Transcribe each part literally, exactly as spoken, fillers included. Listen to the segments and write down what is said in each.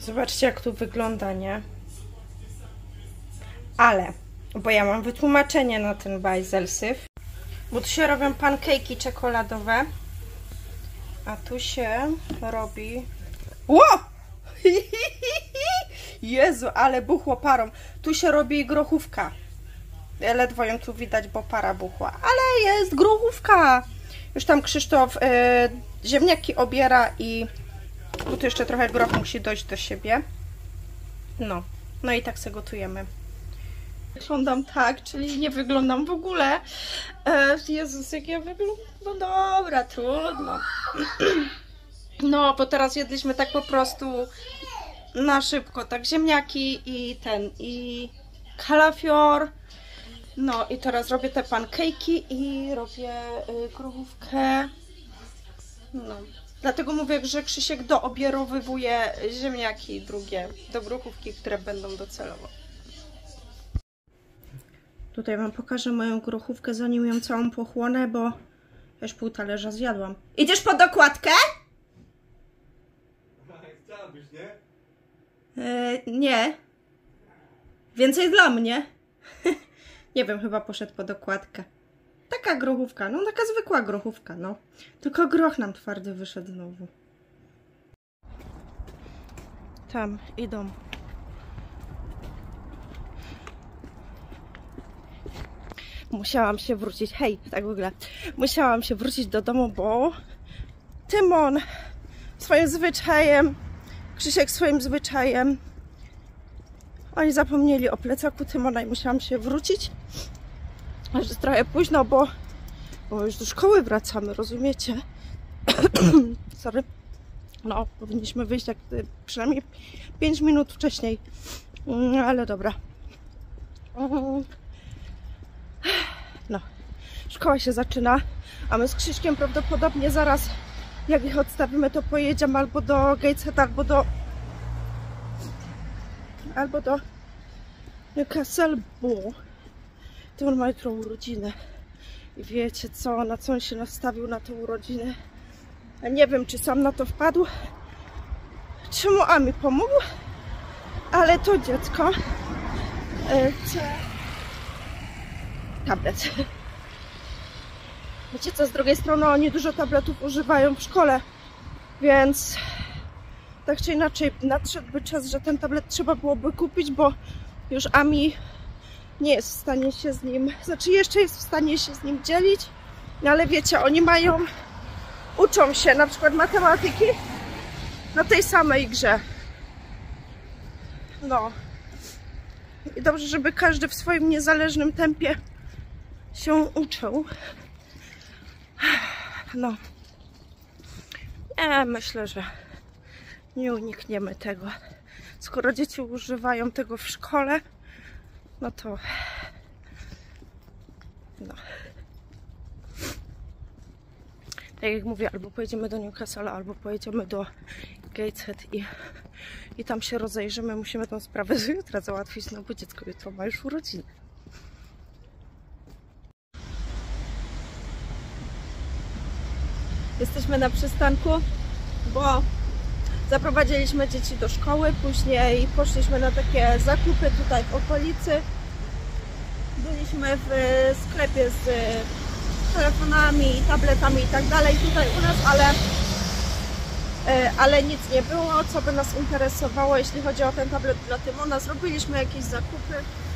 Zobaczcie, jak tu wygląda, nie? Ale, bo ja mam wytłumaczenie na ten bajzelsyf, bo tu się robią pankejki czekoladowe, a tu się robi... Ło! Jezu, ale buchło parą. Tu się robi grochówka. Ledwo ją tu widać, bo para buchła. Ale jest grochówka. Już tam Krzysztof y, ziemniaki obiera i... Bo tu jeszcze trochę groch musi dojść do siebie. No. No i tak se gotujemy. Wyglądam tak, czyli nie wyglądam w ogóle. E, Jezus, jak ja wyglądam. No dobra, trudno. No, bo teraz jedliśmy tak po prostu na szybko. Tak ziemniaki i ten, i kalafior. No i teraz robię te pankejki i robię y, grochówkę. No. Dlatego mówię, że Krzysiek doobierowywuje ziemniaki drugie do grochówki, które będą docelowo. Tutaj wam pokażę moją grochówkę, zanim ją całą pochłonę, bo już pół talerza zjadłam. Idziesz po dokładkę? Chciałabyś, nie? Yy, nie. Więcej dla mnie. Nie wiem, chyba poszedł po dokładkę. Taka grochówka, no taka zwykła grochówka, no. Tylko groch nam twardy wyszedł znowu. Tam idą. Musiałam się wrócić, hej, tak w ogóle. Musiałam się wrócić do domu, bo Tymon swoim zwyczajem, Krzysiek swoim zwyczajem, oni zapomnieli o plecaku Tymona i musiałam się wrócić. Aż jest trochę późno, bo, bo już do szkoły wracamy, rozumiecie? Sorry. No, powinniśmy wyjść jak przynajmniej pięć minut wcześniej. No, ale dobra. No, szkoła się zaczyna, a my z Krzyśkiem prawdopodobnie zaraz, jak ich odstawimy, to pojedziemy albo do Gateshead, albo do albo do Newcastle, bo Tymon ma jutro urodziny. I wiecie co, na co on się nastawił na tę urodzinę? Ja nie wiem, czy sam na to wpadł, czy mu Ami pomógł, ale to dziecko e, chce tablet. Wiecie co, z drugiej strony oni dużo tabletów używają w szkole, więc tak czy inaczej nadszedłby czas, że ten tablet trzeba byłoby kupić, bo już Ami nie jest w stanie się z nim, znaczy jeszcze jest w stanie się z nim dzielić, no ale wiecie, oni mają, uczą się na przykład matematyki na tej samej grze. No. I dobrze, żeby każdy w swoim niezależnym tempie się uczył. No. Ja myślę, że nie unikniemy tego. Skoro dzieci używają tego w szkole, no to no. Tak jak mówię, albo pojedziemy do Newcastle, albo pojedziemy do Gateshead i, i tam się rozejrzymy. Musimy tą sprawę z jutra załatwić, no bo dziecko jutro ma już urodziny. Jesteśmy na przystanku, bo zaprowadziliśmy dzieci do szkoły, później poszliśmy na takie zakupy tutaj w okolicy. Byliśmy w sklepie z telefonami, tabletami i tak dalej tutaj u nas, ale, ale nic nie było, co by nas interesowało, jeśli chodzi o ten tablet dla Tymona. Zrobiliśmy jakieś zakupy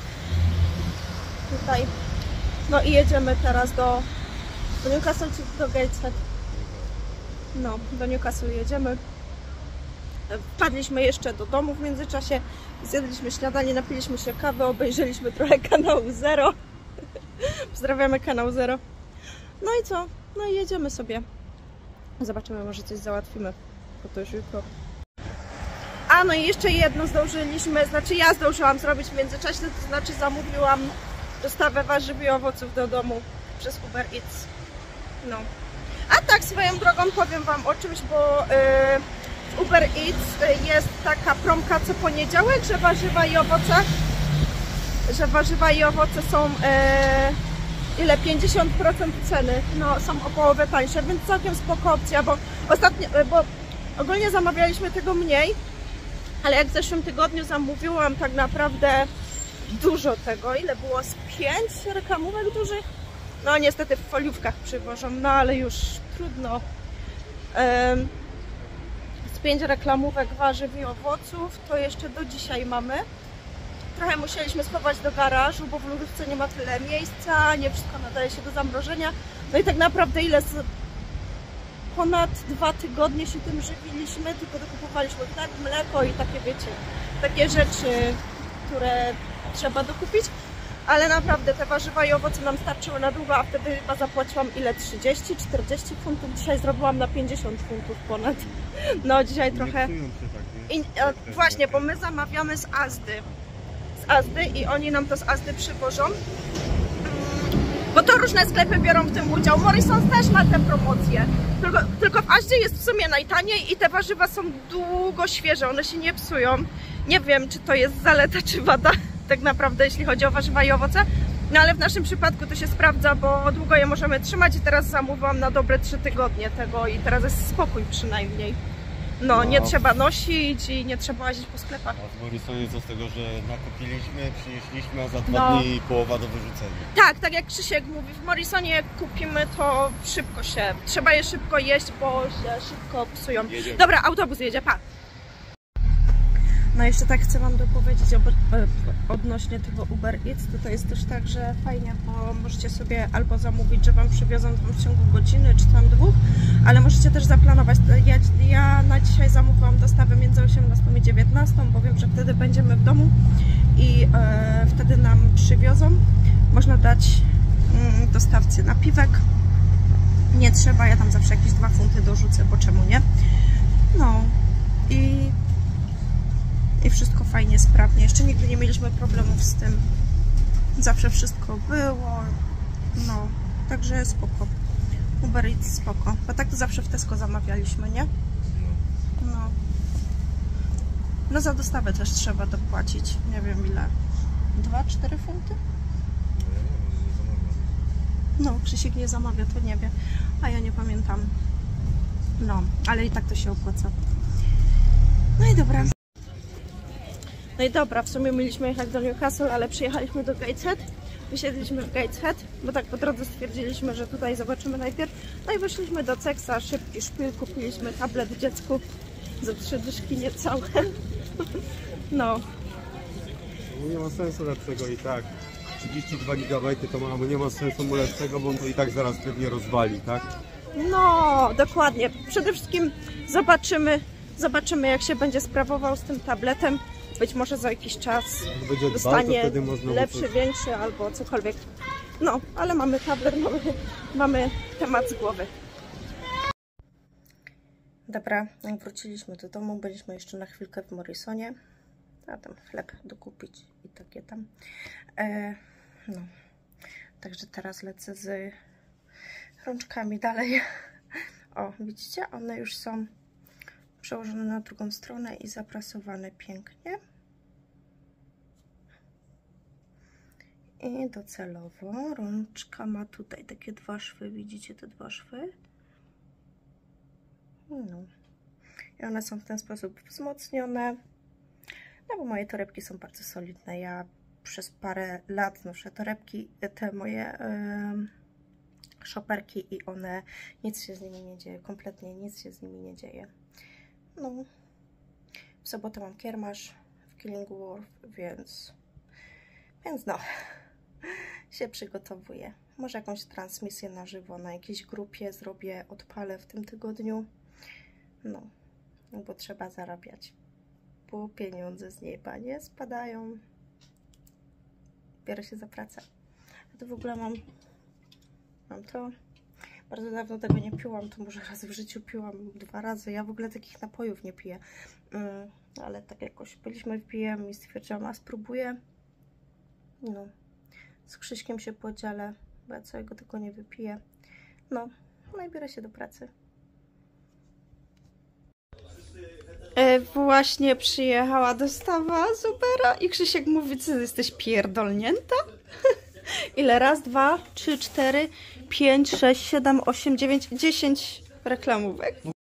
tutaj. No i jedziemy teraz do, do Newcastle czy do Gateshead. No, do Newcastle jedziemy. Wpadliśmy jeszcze do domu w międzyczasie, zjedliśmy śniadanie, napiliśmy się kawy, obejrzeliśmy trochę kanału Zero. Pozdrawiamy kanał Zero. No i co? No i jedziemy sobie. Zobaczymy, może coś załatwimy, bo to już jutro. A no i jeszcze jedno zdążyliśmy, znaczy ja zdążyłam zrobić w międzyczasie, to znaczy zamówiłam dostawę warzyw i owoców do domu przez Uber Eats. No. A tak swoją drogą powiem wam o czymś, bo yy, w Uber Eats jest taka promka co poniedziałek, że warzywa i owoce, że warzywa i owoce są yy, ile? pięćdziesiąt procent ceny, no są o połowę tańsze, więc całkiem spoko opcja, bo ostatnio, bo ogólnie zamawialiśmy tego mniej, Ale jak w zeszłym tygodniu zamówiłam tak naprawdę dużo tego, ile było z pięć reklamówek dużych? No niestety w foliówkach przywożą, no ale już trudno. Um, z pięć reklamówek warzyw i owoców, to jeszcze do dzisiaj mamy. Trochę musieliśmy schować do garażu, bo w lodówce nie ma tyle miejsca, nie wszystko nadaje się do zamrożenia. No i tak naprawdę ile z... ponad dwa tygodnie się tym żywiliśmy, tylko dokupowaliśmy chleb, mleko i takie, wiecie, takie rzeczy, które trzeba dokupić. Ale naprawdę te warzywa i owoce nam starczyły na długo, a wtedy chyba zapłaciłam ile? trzydzieści czterdzieści funtów. Dzisiaj zrobiłam na pięćdziesiąt funtów ponad. No dzisiaj trochę... I, a, właśnie, bo my zamawiamy z Asdy. Z Asdy i oni nam to z Asdy przywożą. Bo to różne sklepy biorą w tym udział. Morrisons też ma tę promocję. Tylko, tylko w Asdzie jest w sumie najtaniej i te warzywa są długo świeże, one się nie psują. Nie wiem, czy to jest zaleta, czy wada, tak naprawdę, jeśli chodzi o warzywa i owoce. No ale w naszym przypadku to się sprawdza, bo długo je możemy trzymać i teraz zamówiłam na dobre trzy tygodnie tego i teraz jest spokój przynajmniej. No, no, nie trzeba nosić i nie trzeba łazić po sklepach. A w Morrisonie co z tego, że nakupiliśmy, przynieśliśmy, a za dwa no. dni połowa do wyrzucenia. Tak, tak jak Krzysiek mówi, w Morrisonie jak kupimy, to szybko się, trzeba je szybko jeść, bo się szybko psują. Jedziemy. Dobra, autobus jedzie, pa! No jeszcze tak chcę Wam dopowiedzieć odnośnie tego Uber Eats. To jest też tak, że fajnie, bo możecie sobie albo zamówić, że Wam przywiozą w ciągu godziny czy tam dwóch, ale możecie też zaplanować. Ja, ja na dzisiaj zamówiłam dostawę między osiemnastą i dziewiętnastą, bo wiem, że wtedy będziemy w domu i e, wtedy nam przywiozą. Można dać mm, dostawcy napiwek. Nie trzeba, ja tam zawsze jakieś dwa funty dorzucę, bo czemu nie? No i I wszystko fajnie, sprawnie. Jeszcze nigdy nie mieliśmy problemów z tym. Zawsze wszystko było. No, także spoko. Uber Eats spoko. Bo tak to zawsze w Tesco zamawialiśmy, nie? No. No za dostawę też trzeba dopłacić. Nie wiem ile. dwa cztery funty? No, Krzysiek nie zamawia, to nie wie. A ja nie pamiętam. No, ale i tak to się opłaca. No i dobra. No i dobra, w sumie mieliśmy jechać do Newcastle, ale przyjechaliśmy do Gateshead. Wysiedliśmy w Gateshead, bo tak po drodze stwierdziliśmy, że tutaj zobaczymy najpierw. No i wyszliśmy do Cexa, szybki szpil, kupiliśmy tablet dziecku za trzy dyszki niecałe. No. Nie ma sensu lepszego i tak. trzydzieści dwa gigabajty to ma, bo nie ma sensu mu lepszego, bo on to i tak zaraz pewnie rozwali, tak? No, dokładnie. Przede wszystkim zobaczymy, zobaczymy jak się będzie sprawował z tym tabletem. Być może za jakiś czas dostanie lepszy, coś... większy albo cokolwiek. No, ale mamy tablet, mamy, mamy temat z głowy. Dobra, jak wróciliśmy do domu, byliśmy jeszcze na chwilkę w Morrisonie. A tam chleb dokupić i takie tam. E, no, także teraz lecę z rączkami dalej. O, widzicie? One już są przełożone na drugą stronę i zaprasowane pięknie. I docelowo rączka ma tutaj takie dwa szwy, widzicie te dwa szwy? No. I one są w ten sposób wzmocnione. No bo moje torebki są bardzo solidne. Ja przez parę lat noszę torebki, te moje yy, szoperki i one, nic się z nimi nie dzieje, kompletnie nic się z nimi nie dzieje. No, w sobotę mam kiermasz w Killingworth, więc, więc no, się przygotowuję. Może jakąś transmisję na żywo na jakiejś grupie zrobię, odpalę w tym tygodniu. No, bo trzeba zarabiać, bo pieniądze z nieba nie spadają. Biorę się za pracę. A to w ogóle mam, mam to. Bardzo dawno tego nie piłam, to może raz w życiu piłam, dwa razy. Ja w ogóle takich napojów nie piję. Mm, ale tak jakoś byliśmy w P M i stwierdziłam, a spróbuję. No, z Krzyśkiem się podzielę, bo ja całego tego nie wypiję. No, no i biorę się do pracy. E, właśnie przyjechała dostawa z Ubera i Krzysiek mówi, co jesteś pierdolnięta? Ile? Raz, dwa, trzy, cztery, pięć, sześć, siedem, osiem, dziewięć, dziesięć reklamówek. No